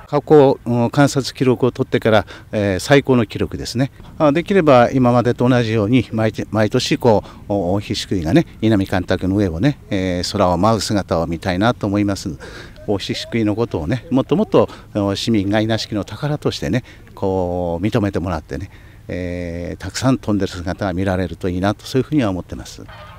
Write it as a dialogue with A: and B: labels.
A: 過去観察記録を取ってから、最高の記録ですね。できれば今までと同じように毎年オオヒシクイがね、稲見干拓の上をね、空を舞う姿を見たいなと思います。オオヒシクイのことをね、もっともっと市民が稲敷の宝としてね、認めてもらってね、たくさん飛んでる姿が見られるといいなと、そういうふうには思ってます。